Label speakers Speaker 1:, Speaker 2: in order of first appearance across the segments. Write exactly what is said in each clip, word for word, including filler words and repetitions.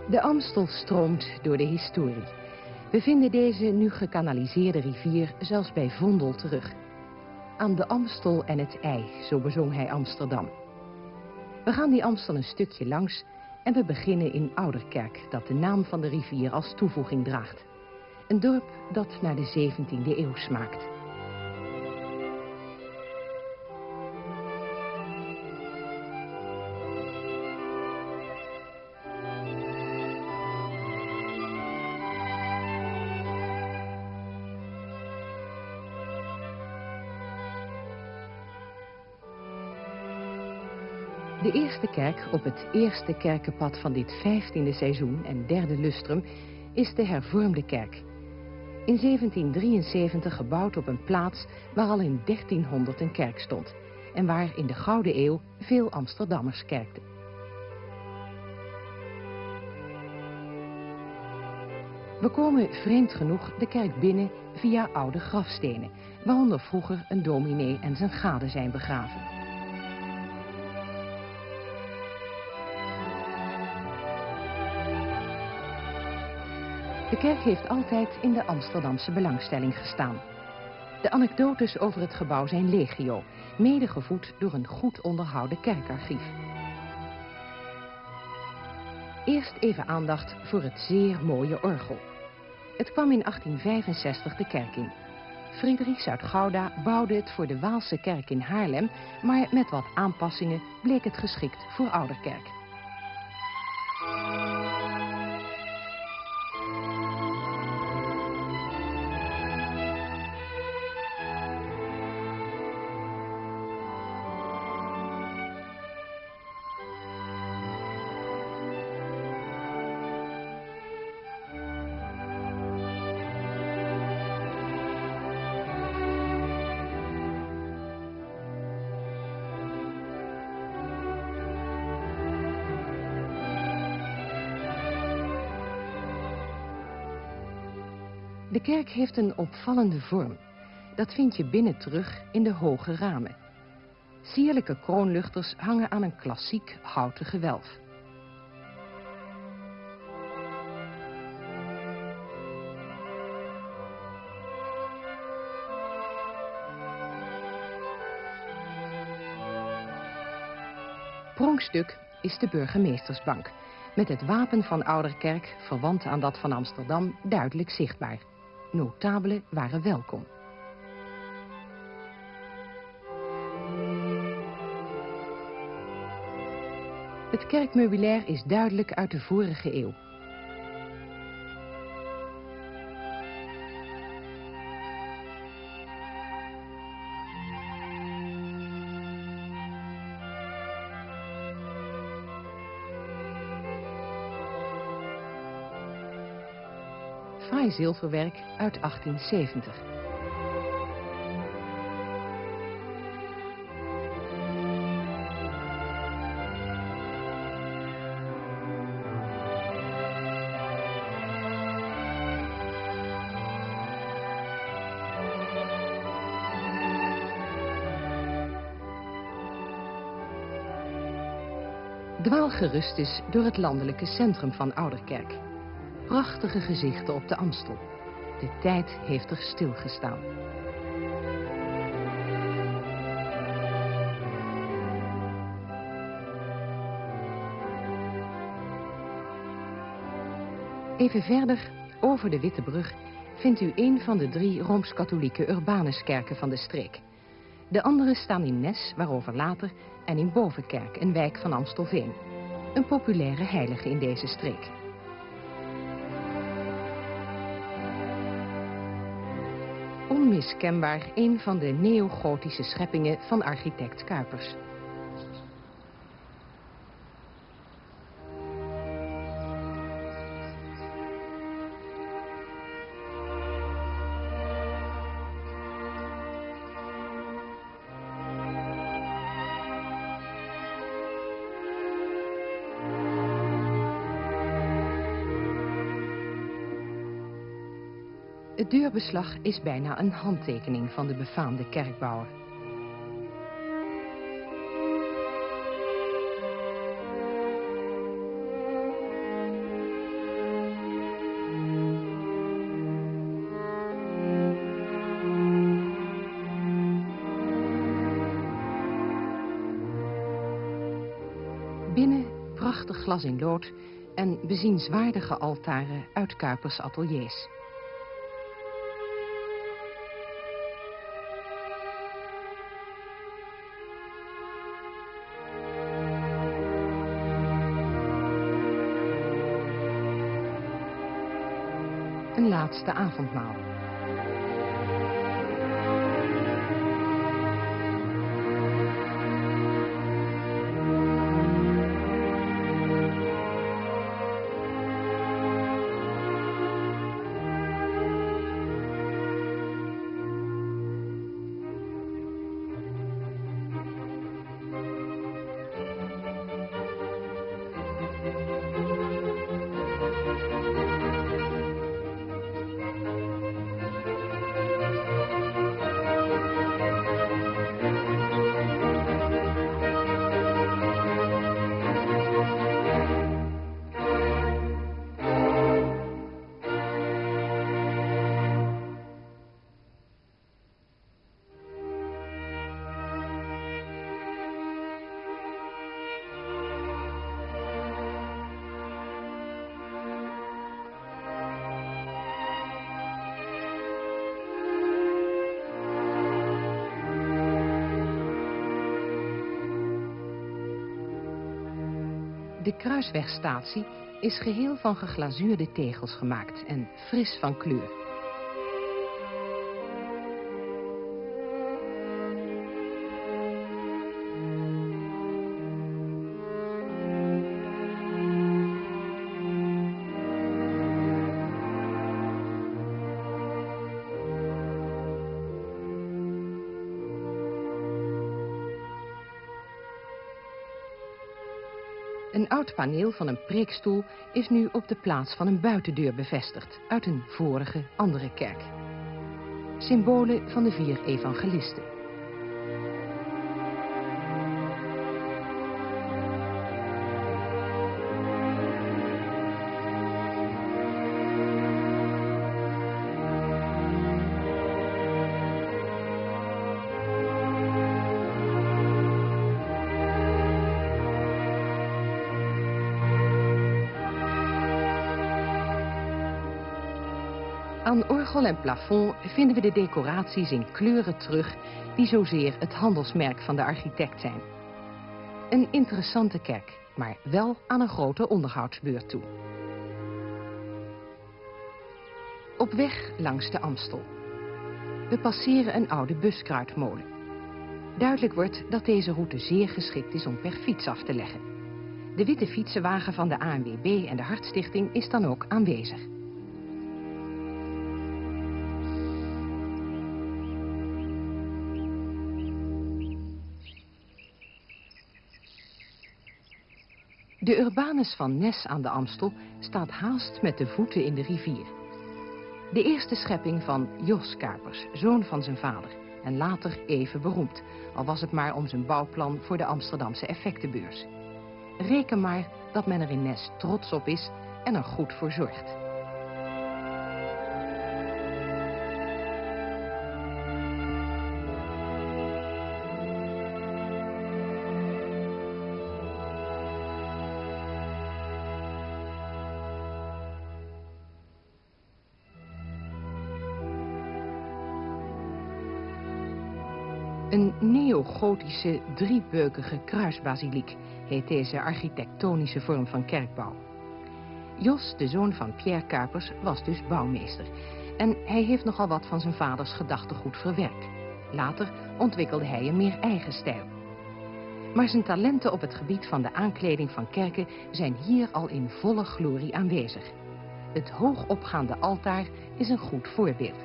Speaker 1: De Amstel stroomt door de historie. We vinden deze nu gekanaliseerde rivier zelfs bij Vondel terug. Aan de Amstel en het IJ, zo bezong hij Amsterdam. We gaan die Amstel een stukje langs en we beginnen in Ouderkerk, dat de naam van de rivier als toevoeging draagt. Een dorp dat naar de zeventiende eeuw smaakt. De eerste kerk op het eerste kerkenpad van dit vijftiende seizoen en derde lustrum is de hervormde kerk. In zeventien drieënzeventig gebouwd op een plaats waar al in dertienhonderd een kerk stond en waar in de Gouden Eeuw veel Amsterdammers kerkten. We komen vreemd genoeg de kerk binnen via oude grafstenen, waaronder vroeger een dominee en zijn gade zijn begraven. De kerk heeft altijd in de Amsterdamse belangstelling gestaan. De anekdotes over het gebouw zijn legio, mede gevoed door een goed onderhouden kerkarchief. Eerst even aandacht voor het zeer mooie orgel. Het kwam in achttien vijfenzestig de kerk in. Friedrichs uit Gouda bouwde het voor de Waalse kerk in Haarlem, maar met wat aanpassingen bleek het geschikt voor Ouderkerk. De kerk heeft een opvallende vorm. Dat vind je binnen terug in de hoge ramen. Sierlijke kroonluchters hangen aan een klassiek houten gewelf. Pronkstuk is de burgemeestersbank, met het wapen van Ouderkerk, verwant aan dat van Amsterdam, duidelijk zichtbaar. Notabelen waren welkom. Het kerkmeubilair is duidelijk uit de vorige eeuw. Fraai zilverwerk uit achttien zeventig. Dwaalgerust is door het landelijke centrum van Ouderkerk. Prachtige gezichten op de Amstel. De tijd heeft er stilgestaan. Even verder, over de Witte Brug, vindt u een van de drie Rooms-Katholieke Urbanuskerken van de streek. De andere staan in Nes, waarover later, en in Bovenkerk, een wijk van Amstelveen. Een populaire heilige in deze streek. Onmiskenbaar een van de neogotische scheppingen van architect Cuypers. Het deurbeslag is bijna een handtekening van de befaamde kerkbouwer. Binnen prachtig glas in lood en bezienswaardige altaren uit Cuypers' ateliers. Een laatste avondmaal. De kruiswegstatie is geheel van geglazuurde tegels gemaakt en fris van kleur. Een oud paneel van een preekstoel is nu op de plaats van een buitendeur bevestigd uit een vorige andere kerk. Symbolen van de vier evangelisten. Aan orgel en plafond vinden we de decoraties in kleuren terug die zozeer het handelsmerk van de architect zijn. Een interessante kerk, maar wel aan een grote onderhoudsbeurt toe. Op weg langs de Amstel. We passeren een oude buskruitmolen. Duidelijk wordt dat deze route zeer geschikt is om per fiets af te leggen. De witte fietsenwagen van de A N W B en de Hartstichting is dan ook aanwezig. De Urbanus van Nes aan de Amstel staat haast met de voeten in de rivier. De eerste schepping van Jos Cuypers, zoon van zijn vader, en later even beroemd, al was het maar om zijn bouwplan voor de Amsterdamse effectenbeurs. Reken maar dat men er in Nes trots op is en er goed voor zorgt. Een neogotische driebeukige kruisbasiliek heet deze architectonische vorm van kerkbouw. Jos, de zoon van Pierre Cuypers, was dus bouwmeester. En hij heeft nogal wat van zijn vaders gedachtegoed verwerkt. Later ontwikkelde hij een meer eigen stijl. Maar zijn talenten op het gebied van de aankleding van kerken zijn hier al in volle glorie aanwezig. Het hoogopgaande altaar is een goed voorbeeld.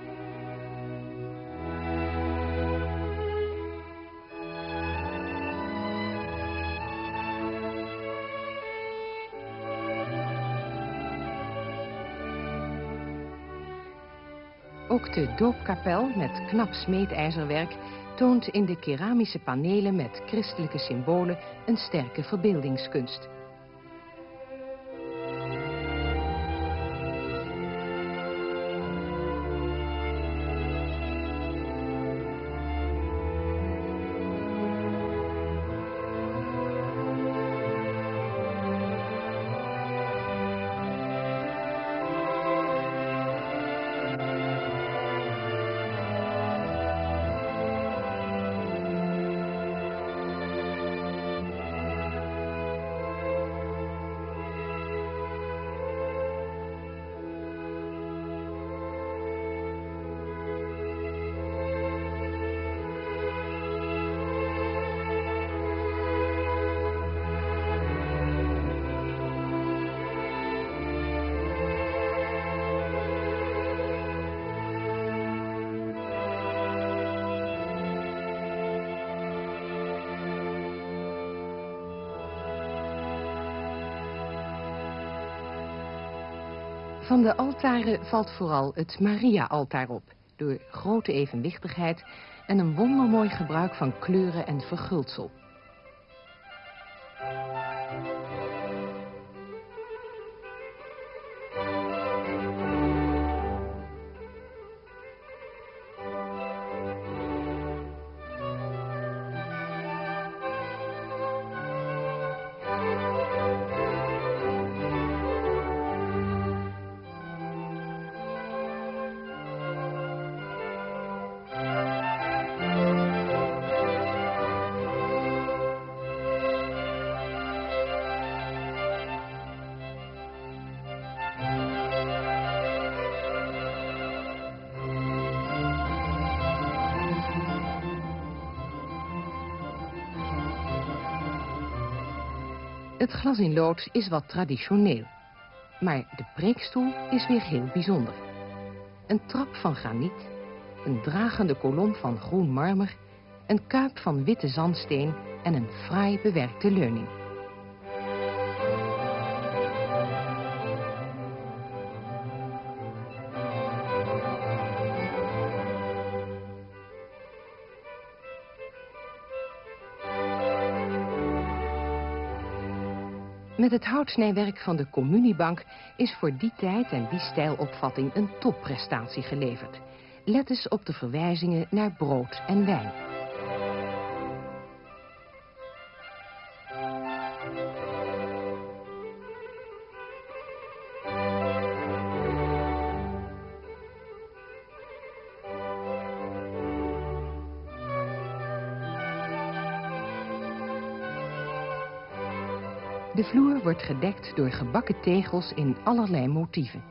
Speaker 1: Ook de doopkapel met knap smeedijzerwerk toont in de keramische panelen met christelijke symbolen een sterke verbeeldingskunst. Van de altaren valt vooral het Maria-altaar op, door grote evenwichtigheid en een wondermooi gebruik van kleuren en verguldsel. Het glas in lood is wat traditioneel, maar de preekstoel is weer heel bijzonder. Een trap van graniet, een dragende kolom van groen marmer, een kuip van witte zandsteen en een fraai bewerkte leuning. Met het houtsnijwerk van de communiebank is voor die tijd en die stijlopvatting een topprestatie geleverd. Let eens op de verwijzingen naar brood en wijn. De vloer wordt gedekt door gebakken tegels in allerlei motieven.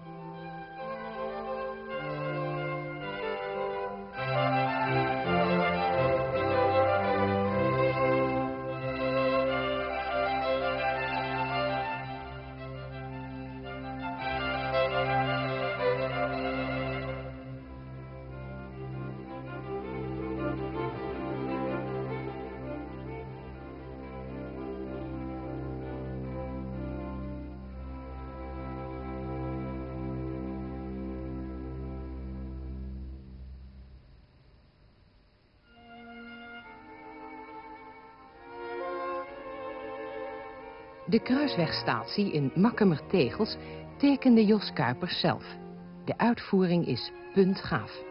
Speaker 1: De kruiswegstatie in Makkemer tegels tekende Jos Kuipers zelf. De uitvoering is puntgaaf.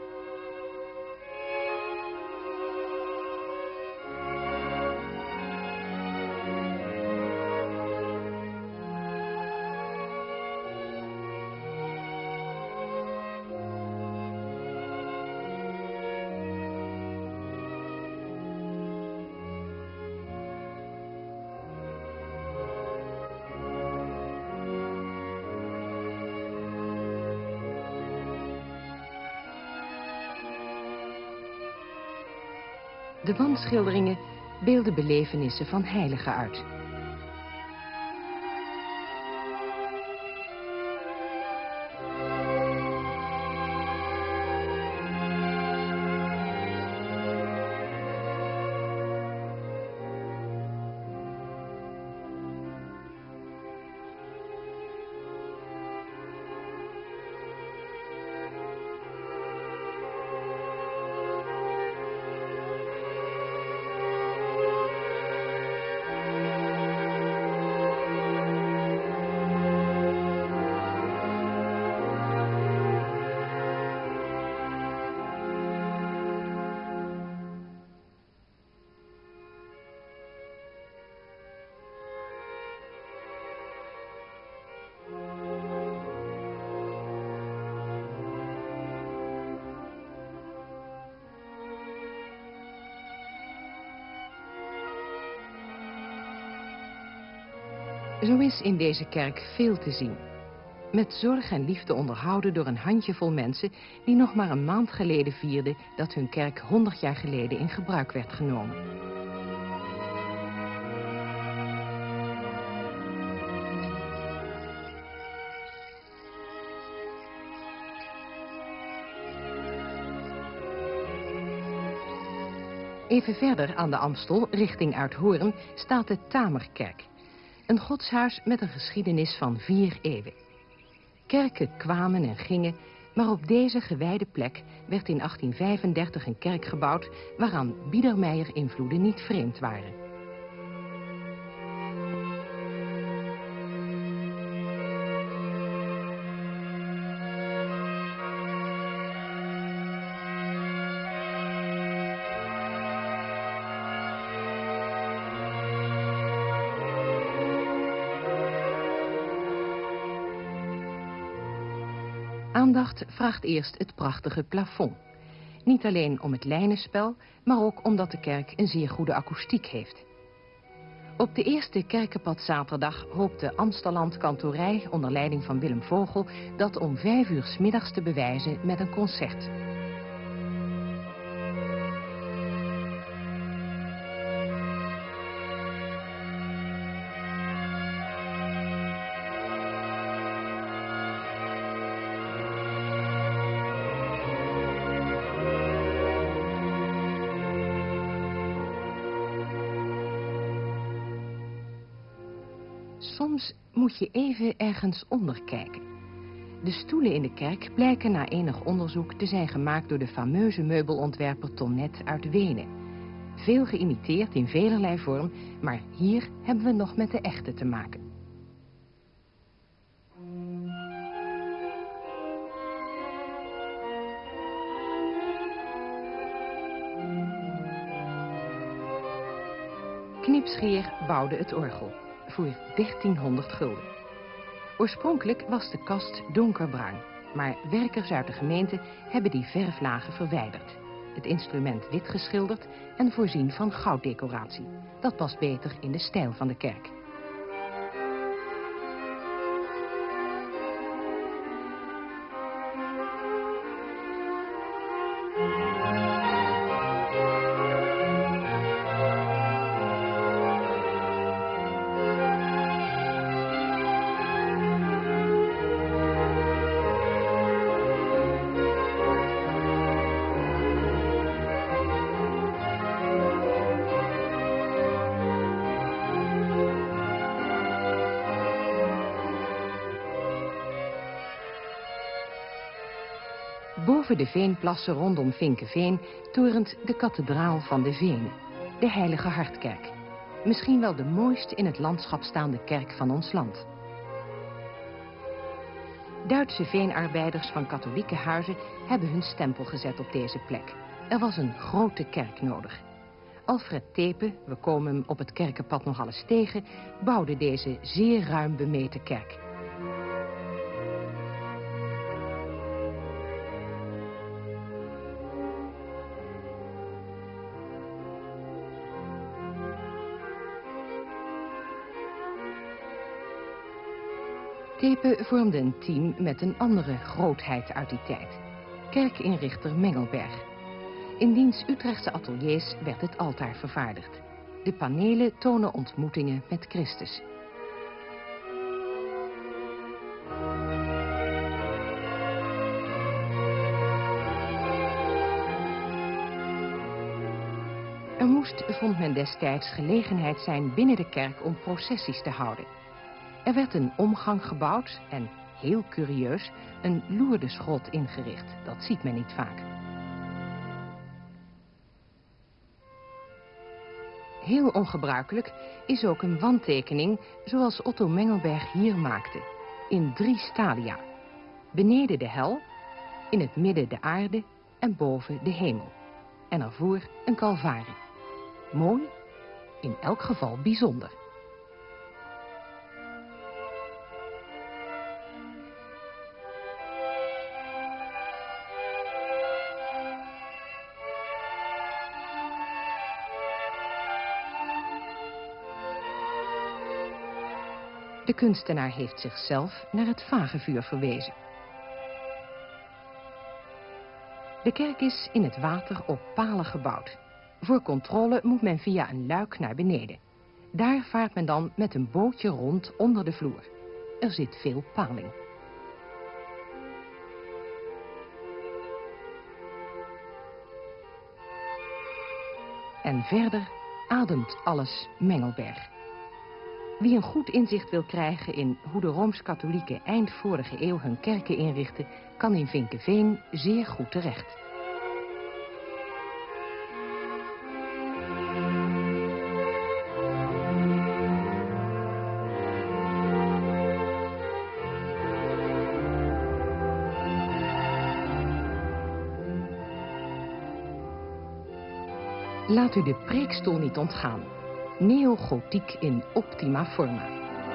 Speaker 1: De wandschilderingen beelden belevenissen van heiligen uit. Zo is in deze kerk veel te zien. Met zorg en liefde onderhouden door een handjevol mensen die nog maar een maand geleden vierden dat hun kerk honderd jaar geleden in gebruik werd genomen. Even verder aan de Amstel, richting Uithoorn, staat de Tamerkerk. Een godshuis met een geschiedenis van vier eeuwen. Kerken kwamen en gingen, maar op deze gewijde plek werd in achttien vijfendertig een kerk gebouwd waaraan Biedermeier-invloeden niet vreemd waren. Aandacht vraagt eerst het prachtige plafond. Niet alleen om het lijnenspel, maar ook omdat de kerk een zeer goede akoestiek heeft. Op de eerste Kerkenpad-zaterdag hoopt de Amsterland Kantorij onder leiding van Willem Vogel dat om vijf uur 's middags te bewijzen met een concert. Soms moet je even ergens onder kijken. De stoelen in de kerk blijken na enig onderzoek te zijn gemaakt door de fameuze meubelontwerper Tonnet uit Wenen. Veel geïmiteerd in velerlei vorm, maar hier hebben we nog met de echte te maken. Knipscheer bouwde het orgel voor dertienhonderd gulden. Oorspronkelijk was de kast donkerbruin, maar werkers uit de gemeente hebben die verflagen verwijderd. Het instrument wit geschilderd en voorzien van gouddecoratie. Dat past beter in de stijl van de kerk. Boven de veenplassen rondom Vinkeveen torent de kathedraal van de Venen, de Heilige Hartkerk. Misschien wel de mooiste in het landschap staande kerk van ons land. Duitse veenarbeiders van katholieke huizen hebben hun stempel gezet op deze plek. Er was een grote kerk nodig. Alfred Tepe, we komen hem op het Kerkenpad nog alles tegen, bouwde deze zeer ruim bemeten kerk. Tepe vormde een team met een andere grootheid uit die tijd. Kerkinrichter Mengelberg. In diens Utrechtse ateliers werd het altaar vervaardigd. De panelen tonen ontmoetingen met Christus. Er moest, vond men destijds, gelegenheid zijn binnen de kerk om processies te houden. Er werd een omgang gebouwd en, heel curieus, een Lourdesgrot ingericht. Dat ziet men niet vaak. Heel ongebruikelijk is ook een wandtekening zoals Otto Mengelberg hier maakte. In drie stadia. Beneden de hel, in het midden de aarde en boven de hemel. En ervoor een kalvarie. Mooi, in elk geval bijzonder. De kunstenaar heeft zichzelf naar het vagevuur verwezen. De kerk is in het water op palen gebouwd. Voor controle moet men via een luik naar beneden. Daar vaart men dan met een bootje rond onder de vloer. Er zit veel paling. En verder ademt alles Mengelberg. Wie een goed inzicht wil krijgen in hoe de Rooms-Katholieken eind vorige eeuw hun kerken inrichten, kan in Vinkeveen zeer goed terecht. Laat u de preekstoel niet ontgaan. Neogotiek in optima forma.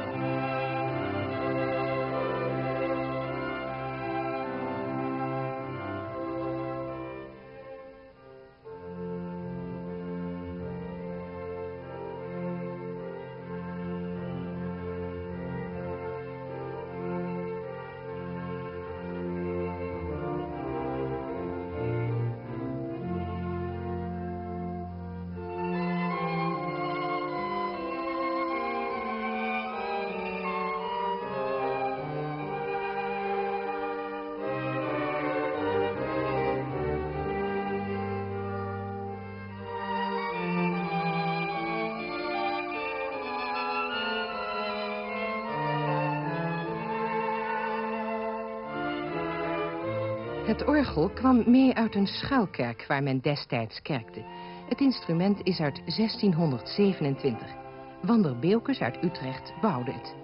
Speaker 1: Het orgel kwam mee uit een schuilkerk waar men destijds kerkte. Het instrument is uit zestienhonderdzevenentwintig. Wander Beukes uit Utrecht bouwde het.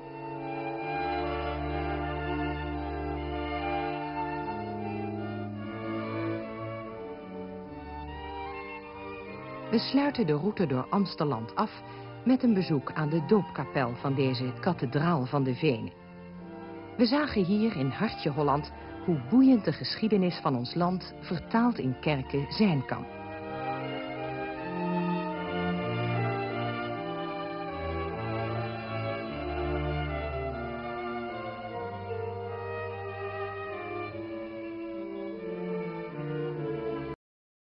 Speaker 1: We sluiten de route door Amsterdam af met een bezoek aan de doopkapel van deze kathedraal van de Venen. We zagen hier in Hartje Holland hoe boeiend de geschiedenis van ons land vertaald in kerken zijn kan.